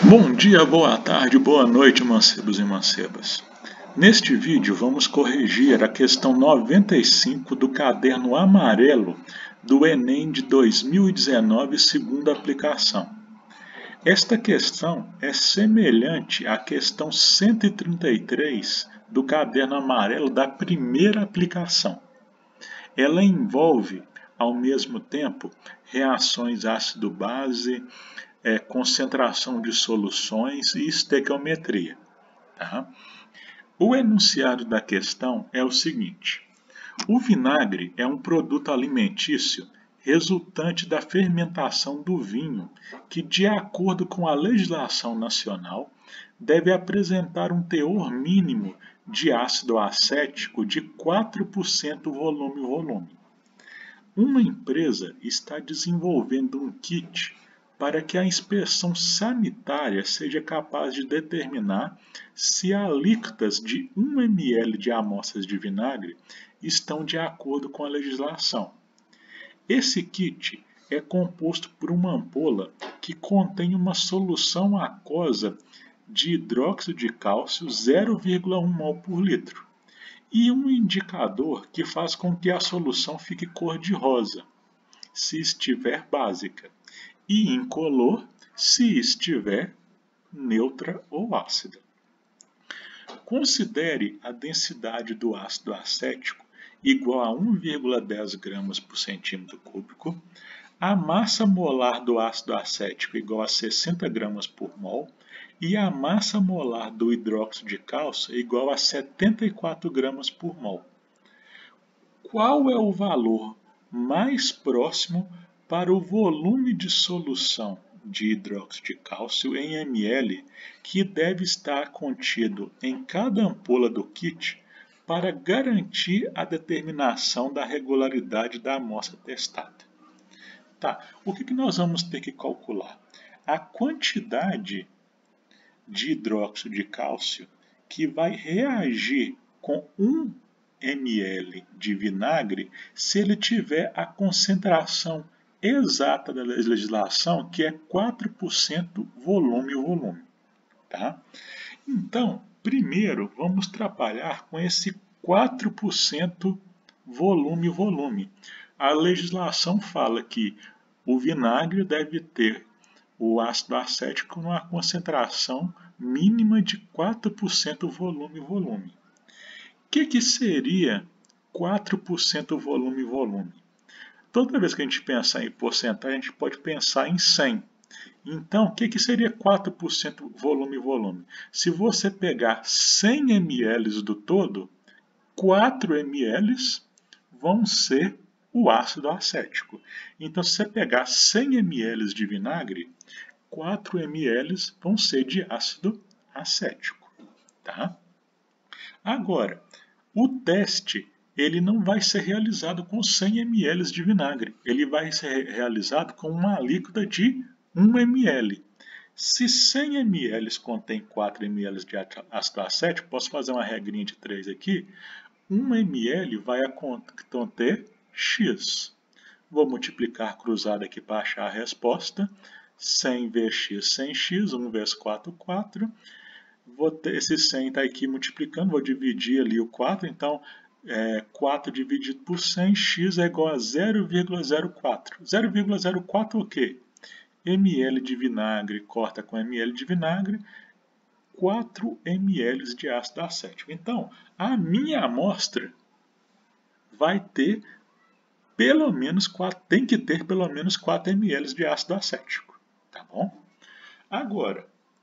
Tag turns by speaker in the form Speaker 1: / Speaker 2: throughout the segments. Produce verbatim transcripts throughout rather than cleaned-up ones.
Speaker 1: Bom dia, boa tarde, boa noite, mancebos e mancebas. Neste vídeo vamos corrigir a questão noventa e cinco do caderno amarelo do Enem de dois mil e dezenove, segunda aplicação. Esta questão é semelhante à questão cento e trinta e três do caderno amarelo da primeira aplicação. Ela envolve, ao mesmo tempo, reações ácido-base, é, concentração de soluções e estequiometria. Tá? O enunciado da questão é o seguinte: o vinagre é um produto alimentício resultante da fermentação do vinho que, de acordo com a legislação nacional, deve apresentar um teor mínimo de ácido acético de quatro por cento volume-volume. Uma empresa está desenvolvendo um kit para que a inspeção sanitária seja capaz de determinar se alíquotas de um mililitro de amostras de vinagre estão de acordo com a legislação. Esse kit é composto por uma ampola que contém uma solução aquosa de hidróxido de cálcio zero vírgula um mol por litro e um indicador que faz com que a solução fique cor-de-rosa, se estiver básica, e incolor se estiver neutra ou ácida. Considere a densidade do ácido acético igual a um vírgula dez gramas por centímetro cúbico, a massa molar do ácido acético igual a sessenta gramas por mol e a massa molar do hidróxido de cálcio igual a setenta e quatro gramas por mol. Qual é o valor mais próximo para o volume de solução de hidróxido de cálcio em ml que deve estar contido em cada ampola do kit para garantir a determinação da regularidade da amostra testada? Tá, o que, que nós vamos ter que calcular? A quantidade de hidróxido de cálcio que vai reagir com um mililitro de vinagre se ele tiver a concentração exata da legislação, que é quatro por cento volume-volume. Tá? Então, primeiro, vamos trabalhar com esse quatro por cento volume-volume. A legislação fala que o vinagre deve ter o ácido acético numa concentração mínima de quatro por cento volume-volume. O que, que seria quatro por cento volume-volume? Toda vez que a gente pensar em porcentagem, a gente pode pensar em cem. Então, o que, que seria quatro por cento volume-volume? Se você pegar cem mililitros do todo, quatro mililitros vão ser o ácido acético. Então, se você pegar cem mililitros de vinagre, quatro mililitros vão ser de ácido acético. Tá? Agora, o teste ele não vai ser realizado com cem mililitros de vinagre, ele vai ser realizado com uma alíquota de um mililitro. Se cem mililitros contém quatro mililitros de ácido acético, posso fazer uma regrinha de três aqui, um mililitro vai conter X. Vou multiplicar cruzado aqui para achar a resposta. cem vezes X, cem x, um vezes quatro, quatro. Vou ter, esse cem está aqui multiplicando, vou dividir ali o quatro, então é, quatro dividido por cem, x é igual a zero vírgula zero quatro. zero vírgula zero quatro o quê? Ml de vinagre corta com ml de vinagre, quatro mililitros de ácido acético. Então, a minha amostra vai ter pelo menos quatro, tem que ter pelo menos quatro mililitros de ácido acético. Tá bom? Agora,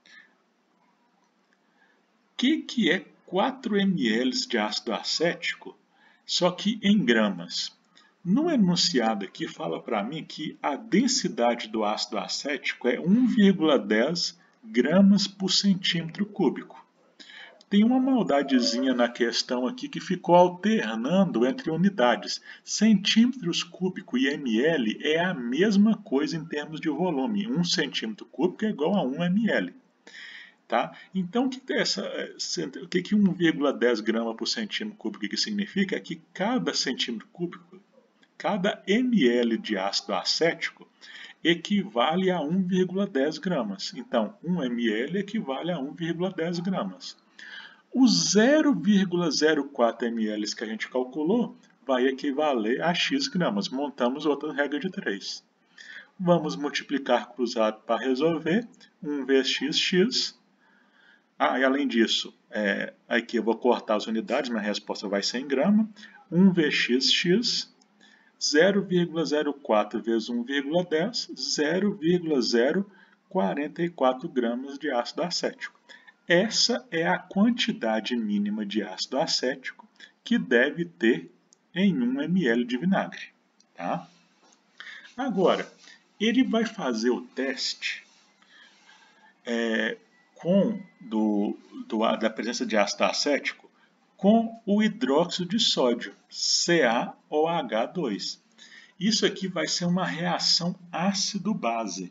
Speaker 1: o que, que é quatro mililitros de ácido acético, só que em gramas? No enunciado aqui fala para mim que a densidade do ácido acético é um vírgula dez gramas por centímetro cúbico. Tem uma maldadezinha na questão aqui que ficou alternando entre unidades. Centímetros cúbico e ml é a mesma coisa em termos de volume. um centímetro cúbico é igual a um mililitro. Tá? Então, o que, é essa, o que, que um vírgula dez gramas por centímetro cúbico que significa? É que cada centímetro cúbico, cada ml de ácido acético, equivale a um vírgula dez gramas. Então, um mililitro equivale a um vírgula dez gramas. Os zero vírgula zero quatro mililitros que a gente calculou vai equivaler a x gramas. Montamos outra regra de três. Vamos multiplicar cruzado para resolver. um vezes x, x. Ah, e além disso, é, aqui eu vou cortar as unidades, minha resposta vai ser em grama. um vezes x, x. zero vírgula zero quatro vezes um vírgula dez, zero vírgula zero quarenta e quatro gramas de ácido acético. Essa é a quantidade mínima de ácido acético que deve ter em um mililitro de vinagre. Tá? Agora, ele vai fazer o teste é, com do, do, da presença de ácido acético com o hidróxido de sódio, C a O H dois. Isso aqui vai ser uma reação ácido-base.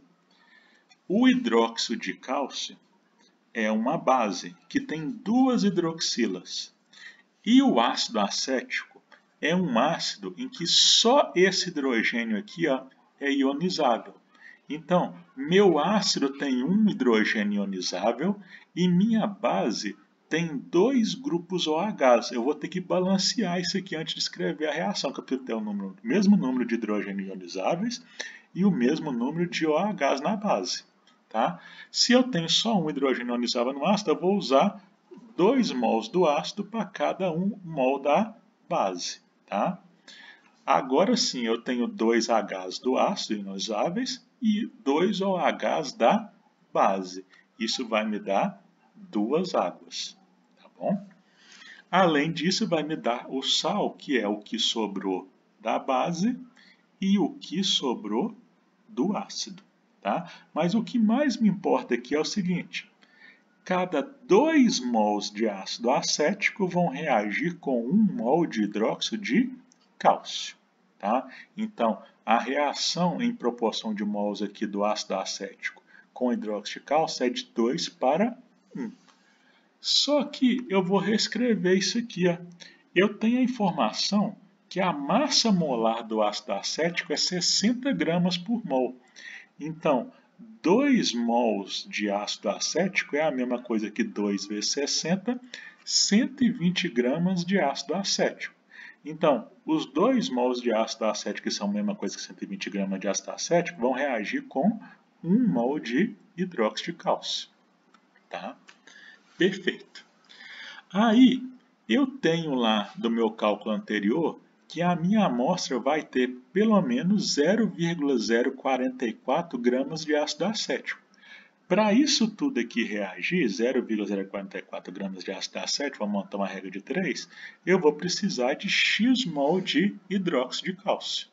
Speaker 1: O hidróxido de cálcio é uma base que tem duas hidroxilas. E o ácido acético é um ácido em que só esse hidrogênio aqui ó, é ionizável. Então, meu ácido tem um hidrogênio ionizável e minha base tem dois grupos OHs. Eu vou ter que balancear isso aqui antes de escrever a reação, que eu preciso ter o número, o mesmo número de hidrogênio ionizáveis e o mesmo número de OHs na base. Tá? Se eu tenho só um hidrogênio ionizável no ácido, eu vou usar dois mols do ácido para cada um mol da base. Tá? Agora sim, eu tenho dois Hs do ácido ionizáveis e dois OHs da base. Isso vai me dar duas águas. Tá bom? Além disso, vai me dar o sal, que é o que sobrou da base e o que sobrou do ácido. Tá? Mas o que mais me importa aqui é o seguinte: cada dois mols de ácido acético vão reagir com um mol de hidróxido de cálcio. Tá? Então, a reação em proporção de mols aqui do ácido acético com hidróxido de cálcio é de dois para um. Só que eu vou reescrever isso aqui. Ó. Eu tenho a informação que a massa molar do ácido acético é sessenta gramas por mol. Então, dois mols de ácido acético é a mesma coisa que dois vezes sessenta, cento e vinte gramas de ácido acético. Então, os dois mols de ácido acético, que são a mesma coisa que cento e vinte gramas de ácido acético, vão reagir com um mol de hidróxido de cálcio. Tá? Perfeito. Aí, eu tenho lá do meu cálculo anterior que a minha amostra vai ter pelo menos zero vírgula zero quarenta e quatro gramas de ácido acético. Para isso tudo aqui reagir, zero vírgula zero quarenta e quatro gramas de ácido acético, vamos montar uma regra de três, eu vou precisar de x mol de hidróxido de cálcio.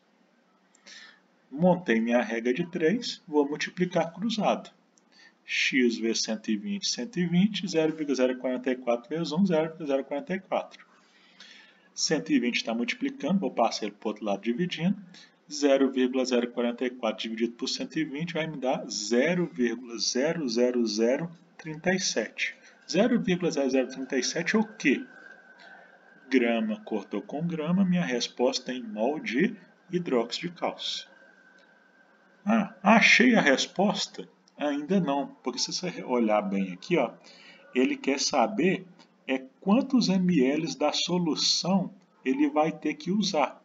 Speaker 1: Montei minha regra de três, vou multiplicar cruzado. X vezes cento e vinte, cento e vinte, zero vírgula zero quarenta e quatro vezes um, zero vírgula zero quarenta e quatro. cento e vinte está multiplicando, vou passar ele para o outro lado dividindo. zero vírgula zero quarenta e quatro dividido por cento e vinte vai me dar zero vírgula zero zero zero trinta e sete. zero vírgula zero zero trinta e sete é o quê? Grama cortou com grama, minha resposta é em mol de hidróxido de cálcio. Ah, achei a resposta? Ainda não, porque se você olhar bem aqui, ó, ele quer saber é quantos ml da solução ele vai ter que usar.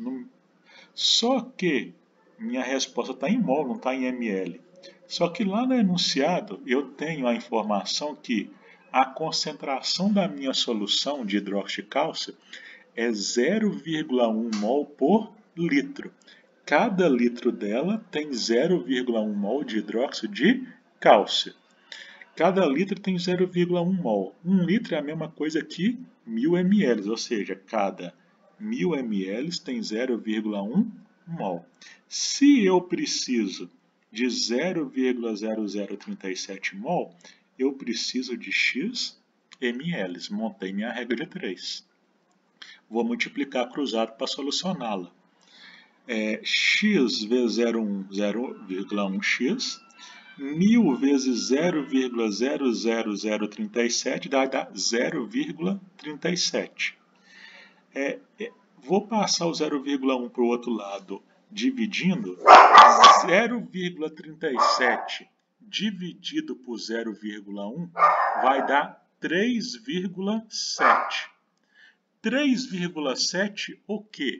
Speaker 1: Só que minha resposta está em mol, não está em ml. Só que lá no enunciado eu tenho a informação que a concentração da minha solução de hidróxido de cálcio é zero vírgula um mol por litro. Cada litro dela tem zero vírgula um mol de hidróxido de cálcio. Cada litro tem zero vírgula um mol. um litro é a mesma coisa que mil ml, ou seja, cada mil ml tem zero vírgula um mol. Se eu preciso de zero vírgula zero zero trinta e sete mol, eu preciso de x ml. Montei minha regra de três. Vou multiplicar cruzado para solucioná-la. É, x vezes zero vírgula um x, mil vezes zero vírgula zero zero zero trinta e sete dá, dá zero vírgula trinta e sete. É, é, vou passar o zero vírgula um para o outro lado dividindo, zero vírgula trinta e sete dividido por zero vírgula um vai dar três vírgula sete. três vírgula sete o quê?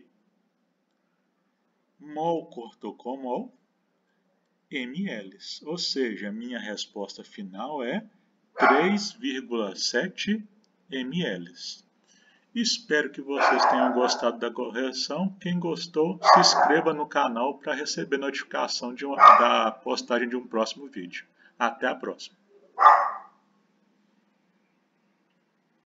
Speaker 1: Mol cortou com mol, ml. Ou seja, a minha resposta final é três vírgula sete ml. Espero que vocês tenham gostado da correção. Quem gostou, se inscreva no canal para receber notificação de uma, da postagem de um próximo vídeo. Até a próxima!